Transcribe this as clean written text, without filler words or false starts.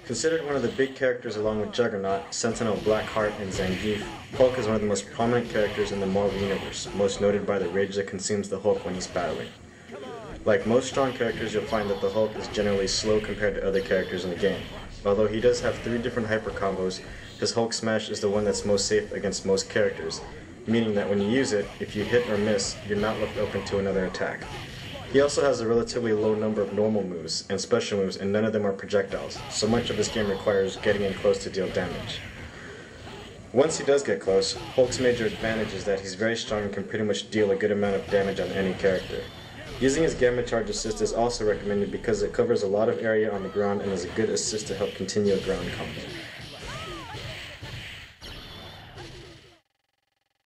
Considered one of the big characters along with Juggernaut, Sentinel, Blackheart, and Zangief, Hulk is one of the most prominent characters in the Marvel Universe, most noted by the rage that consumes the Hulk when he's battling. Like most strong characters, you'll find that the Hulk is generally slow compared to other characters in the game. Although he does have 3 different hyper combos, his Hulk Smash is the one that's most safe against most characters, meaning that when you use it, if you hit or miss, you're not left open to another attack. He also has a relatively low number of normal moves and special moves, and none of them are projectiles, so much of this game requires getting in close to deal damage. Once he does get close, Hulk's major advantage is that he's very strong and can pretty much deal a good amount of damage on any character. Using his Gamma Charge assist is also recommended because it covers a lot of area on the ground and is a good assist to help continue a ground combo.